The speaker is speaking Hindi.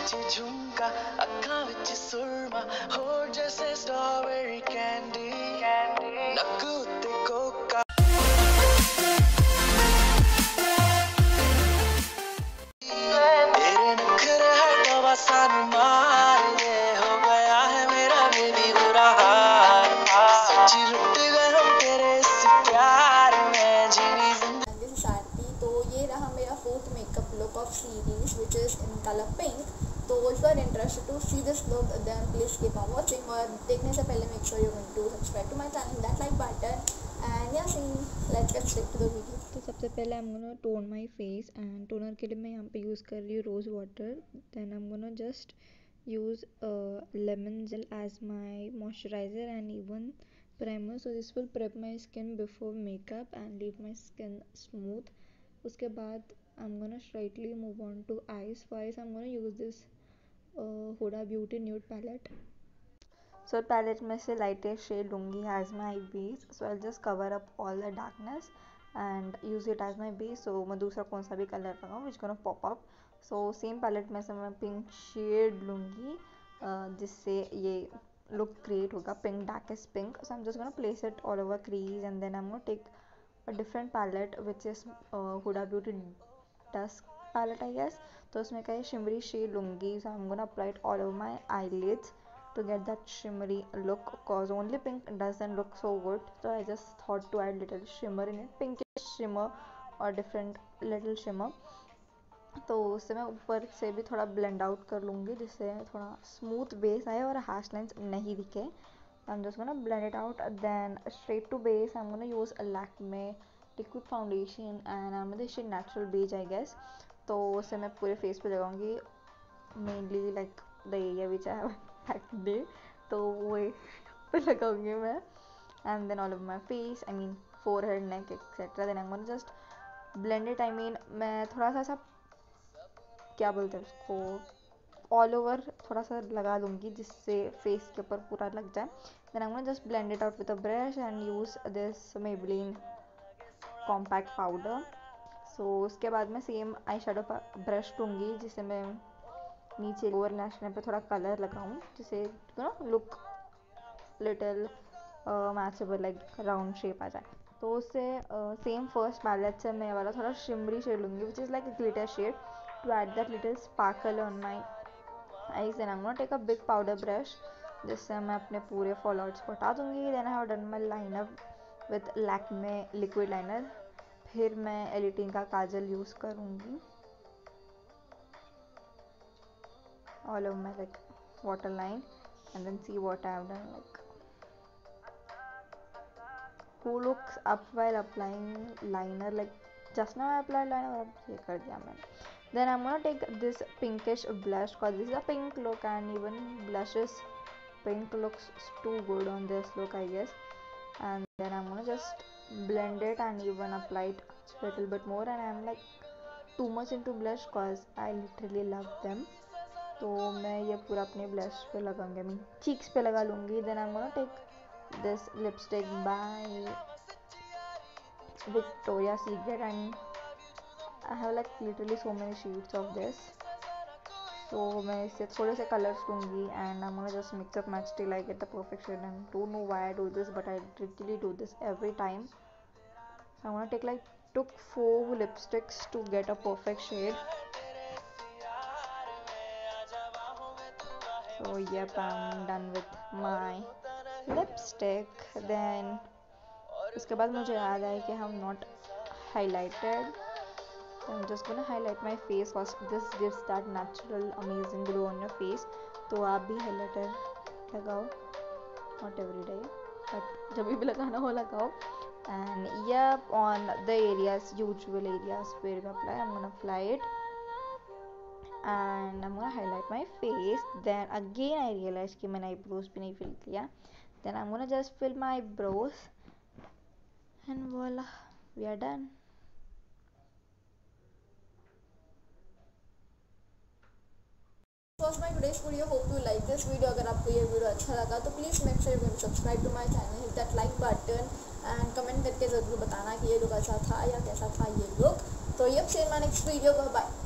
विच झुमका अखां विच सुरमा होर जैसे स्ट्रॉबेरी कैंडी नक उत्ते कोका तेरे नखरे हटवा सानू मार दे हो गया है मेरा बेबी बुरा हाल सच्ची लुट गए हम तेरे इस प्यार में जीनी जिंदगी। This is Aarthi. तो ये रहा मेरा fourth makeup look of series which is in color pink. तो if you are interested to see this look then please keep on watching और देखने से पहले make sure you're going to subscribe to my channel, that like button and yeah, let's get straight to the video. तो सबसे पहले I'm gonna tone my face and toner के लिए मैं यहाँ पे यूज़ कर रही हूँ rose water. Then I'm gonna just use lemon gel as my moisturizer and even primer. So this will prep my skin before makeup and leave my skin smooth. उसके बाद I'm gonna straightly move on to eyes. For eyes I'm gonna use this Huda Beauty nude palette. So palette में से lightest shade लूँगी as my base. So I'll just cover up all the darkness and use it as my base. So मैं दूसरा कौन सा भी कलर लगाऊँ which gonna pop up. So same palette में से मैं pink shade लूँगी जिससे ये look create होगा, pink darkest pink. So I'm just gonna place it all over crease and then I'm gonna take a different palette which is Huda Beauty Dusk palette I guess. तो उसमें का ये shimmery shade लूँगी. So I'm gonna apply it all over my eyelids to get that shimmery look cause only pink doesn't look so good. So I just thought to add little shimmer in it, pinkish shimmer or different little shimmer. तो उससे मैं ऊपर से भी थोड़ा blend out कर लूँगी जिससे थोड़ा smooth base आए और harsh lines नहीं दिखे. I'm just gonna blend it out. Then straight to base I'm gonna use a Lakme liquid foundation and I'm gonna shade natural beige I guess. तो उसे मैं पूरे फेस पे लगाऊंगी mainly like the area which I have acne, तो वो पे लगाऊंगी मैं and then all over my face, I mean forehead, neck etc. Then I'm gonna just blend it. I mean मैं थोड़ा सा ऐसा क्या बोलते हैं उसको all over थोड़ा सा लगा दूंगी जिससे face के ऊपर पूरा लग जाए. Then I'm gonna just blend it out with a brush and use this Maybelline compact powder. So उसके बाद मैं सेम आई शेडो ब्रश लूँगी जिससे मैं नीचे लोअर लैश लाइन पे थोड़ा कलर लगाऊँ जिससे look little matchable like round shape आ जाए. तो उससे सेम फर्स्ट पैलेट से मैं वाला थोड़ा शिमरी शेड लूँगी which is like a glitter shade to add that little sparkle on my eyes. Then I am gonna take a big powder brush जिससे मैं अपने पूरे फॉलोअर्स को हटा दूँगी. Then I have done my liner with Lakme liquid liner. फिर मैं एलिटिन का काजल यूज़ करूँगी all over my like waterline and then see what I have done. Like who looks up while applying liner? Like just now I applied liner और अब ये कर दिया मैंने. Then I'm gonna take this pinkish blush cause this is a pink look and even blushes pink looks too good on this look I guess. And then I'm gonna just blend it and even apply it a little bit more and I'm like too much into blush cause I literally love them. तो मैं ये पूरा अपने ब्लश पे लगाऊंगी, आई मीन चीक्स पे लगा लूँगी. Then I am gonna take this lipstick by Victoria Secret and I have like literally so many shades of this. तो मैं इससे थोड़े से कलर्स लूँगी and I am gonna just mix up match till I get the perfect shade. And don't know why I do this but I literally do this every time. So I gonna take like took 4 lipsticks to get a perfect shade. So yep, I'm done with my lipstick. Then उसके बाद मुझे याद आया कि हम not highlighted. So I'm just gonna highlight my face cause this gives that natural amazing glow on your face. तो आप भी highlighter लगाओ, not every day but जब भी लगाना हो लगाओ. And yep, on the areas, usual areas where we apply, I'm gonna apply it. And I'm gonna highlight my face. Then again I realized कि मैंने eyebrows भी नहीं fill किया. Then I'm gonna just fill my eyebrows and voila, we are done. This was my today's video. Hope you like this video. अगर आपको ये वीडियो अच्छा लगा तो please make sure you subscribe to my channel, hit that like button and comment करके ज़रूर बताना कि ये लुक अच्छा था या कैसा था ये लुक. तो ये same my next video. Bye.